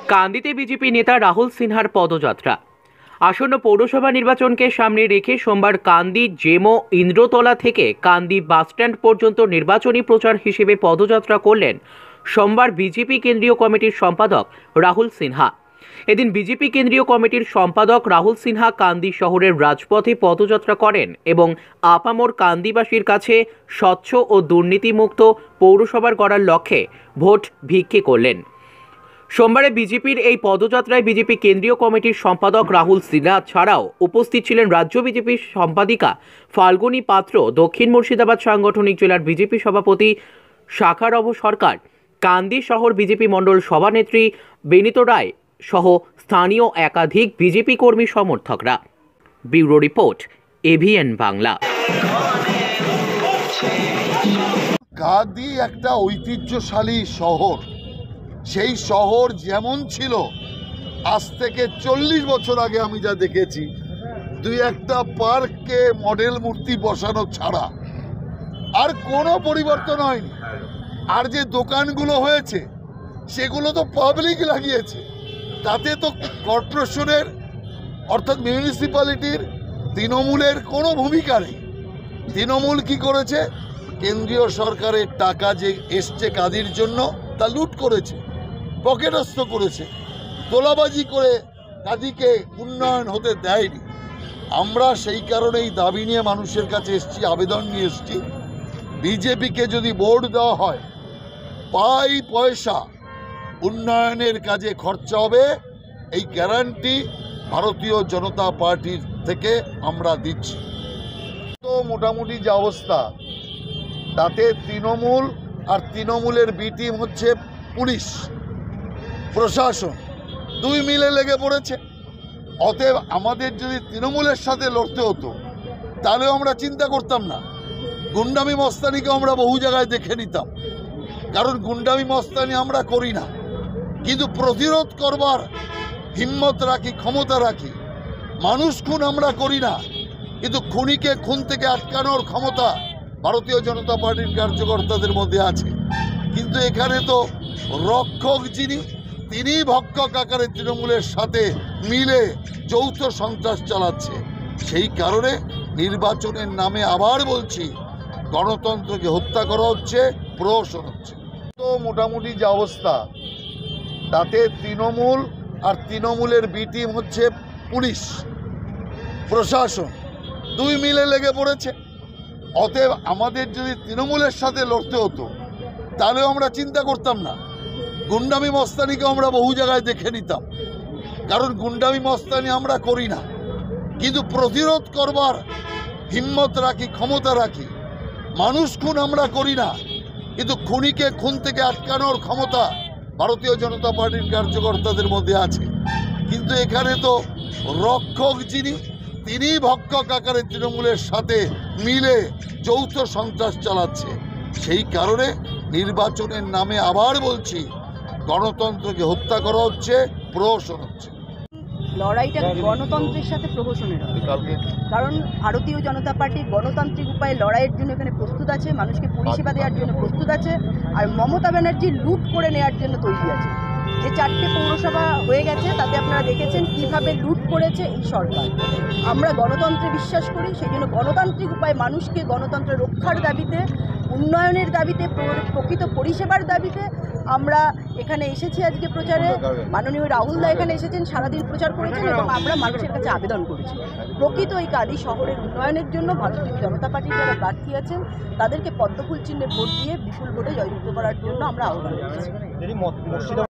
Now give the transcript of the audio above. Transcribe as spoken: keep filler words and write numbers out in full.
কান্দিতে BJP নেতা রাহুল সিনহার পদযাত্রা। আসন্ন পৌরসভা নির্বাচনকে সামনে রেখে সোমবার কান্দি জেমো ইন্দ্রতলা থেকে কান্দি বাসস্ট্যান্ড পর্যন্ত নির্বাচনী প্রচার হিসেবে পদযাত্রা করলেন সোমবার বিজেপি কেন্দ্রীয় কমিটির সম্পাদক রাহুল সিনহা। এদিন বিজেপি কেন্দ্রীয় কমিটির সম্পাদক রাহুল সিনহা কান্দি শহরের রাজপথে পদযাত্রা করেন এবং আপামর কান্দিবাসীর কাছে স্বচ্ছ ও দুর্নীতিমুক্ত পৌরসভার গড়ার লক্ষ্যে ভোট ভিক্ষে করলেন। সোমবারে বিজেপির এই পদযাত্রায় বিজেপি কেন্দ্রীয় কমিটির সম্পাদক রাহুল সিনহা ছাড়াও উপস্থিত ছিলেন রাজ্য বিজেপির সম্পাদিকা ফাল্গুনী পাত্র, দক্ষিণ মুর্শিদাবাদ সাংগঠনিক জেলার বিজেপি সভাপতি শাখারভ সরকার, কান্দি শহর বিজেপি মণ্ডল সভানেত্রী বেনিত রায় সহ স্থানীয় একাধিক বিজেপি কর্মী সমর্থকরা। Bureau report, AVN Bangla. Kandi একটা ঐতিহ্যশালী শহর। সেই শহর যেমন ছিল আজ থেকে চল্লিশ বছর আগে আমি যা দেখেছি, দুই একটা পার্কে মডেল মূর্তি বসানো ছাড়া আর কোনো পরিবর্তন হয়নি। আর যে দোকানগুলো হয়েছে সেগুলো তো পাবলিক লাগিয়েছে, তাতে তো কর্পোরেশনের অর্থাৎ মিউনিসিপ্যালিটির তৃণমূলের কোনো ভূমিকা নেই। তৃণমূল কি করেছে? কেন্দ্রীয় সরকারের টাকা যে এসছে কাদির জন্য তা লুট করেছে, পকেটস্থ করেছে, তোলাবাজি করে কাদিকে উন্নয়ন হতে দেয়নি। আমরা সেই কারণেই দাবি নিয়ে মানুষের কাছে এসছি, আবেদন নিয়ে এসছি। বিজেপিকে যদি ভোট দেওয়া হয়, পাই পয়সা উন্নয়নের কাজে খরচা হবে, এই গ্যারান্টি ভারতীয় জনতা পার্টির থেকে আমরা দিচ্ছি। তো মোটামুটি যে অবস্থা, তাতে তৃণমূল আর তৃণমূলের বি টিম হচ্ছে পুলিশ প্রশাসন, দুই মিলে লেগে পড়েছে। অতএব আমাদের যদি তৃণমূলের সাথে লড়তে হতো তাহলেও আমরা চিন্তা করতাম না। গুন্ডামি মস্তানিকে আমরা বহু জায়গায় দেখে নিতাম, কারণ গুন্ডামি মস্তানি আমরা করি না, কিন্তু প্রতিরোধ করবার হিম্মত রাখি, ক্ষমতা রাখি। মানুষ খুন আমরা করি না, কিন্তু খুনিকে খুন থেকে আটকানোর ক্ষমতা ভারতীয় জনতা পার্টির কার্যকর্তাদের মধ্যে আছে। কিন্তু এখানে তো রক্ষক যিনি, তিনি ভক্ষক আকারে তৃণমূলের সাথে মিলে যৌথ সন্ত্রাস চালাচ্ছে। সেই কারণে নির্বাচনের নামে আবার বলছি, গণতন্ত্রকে হত্যা করা হচ্ছে, প্রহসন হচ্ছে। তো মোটামুটি যে অবস্থা, তাতে তৃণমূল আর তৃণমূলের বি টিম হচ্ছে পুলিশ প্রশাসন, দুই মিলে লেগে পড়েছে। অতএব আমাদের যদি তৃণমূলের সাথে লড়তে হতো তাহলেও আমরা চিন্তা করতাম না। গুন্ডামি মস্তানিকে আমরা বহু জায়গায় দেখে নিতাম, কারণ গুন্ডামি মস্তানি আমরা করি না, কিন্তু প্রতিরোধ করবার হিম্মত রাখি, ক্ষমতা রাখি। মানুষ খুন আমরা করি না, কিন্তু খুনিকে খুন থেকে আটকানোর ক্ষমতা ভারতীয় জনতা পার্টির কার্যকর্তাদের মধ্যে আছে। কিন্তু এখানে তো রক্ষক যিনি, তিনি ভক্ষক আকারে তৃণমূলের সাথে মিলে যৌথ সন্ত্রাস চালাচ্ছে। সেই কারণে নির্বাচনের নামে আবার বলছি, গণতন্ত্রকে হত্যা করা হচ্ছে, প্রহসন হচ্ছে। লড়াইটা গণতন্ত্রের সাথে প্রহসনের হবে, কারণ ভারতীয় জনতা পার্টি গণতান্ত্রিক উপায়ে লড়াইয়ের জন্য এখানে প্রস্তুত আছে, মানুষকে পরিষেবা দেওয়ার জন্য প্রস্তুত আছে, আর মমতা ব্যানার্জি লুট করে নেওয়ার জন্য তৈরি আছে। যে চারটে পৌরসভা হয়ে গেছে তাতে আপনারা দেখেছেন কিভাবে লুট করেছে এই সরকার। আমরা গণতন্ত্রে বিশ্বাস করি, সেই জন্য গণতান্ত্রিক উপায়ে মানুষকে গণতন্ত্র রক্ষার দাবিতে, উন্নয়নের দাবিতে, প্রকৃত পরিষেবার দাবিতে আমরা এখানে এসেছি আজকে প্রচারে। মাননীয় রাহুল দা এখানে এসেছেন, সারাদিন প্রচার করেছেন এবং আমরা মানুষের কাছে আবেদন করেছি প্রকৃত এই কান্দি শহরের উন্নয়নের জন্য ভারতীয় জনতা পার্টির যারা প্রার্থী আছেন তাদেরকে পদ্মফুল চিহ্নে ভোট দিয়ে বিপুল ভোটে জয়যুক্ত করার জন্য আমরা আহ্বান করেছি।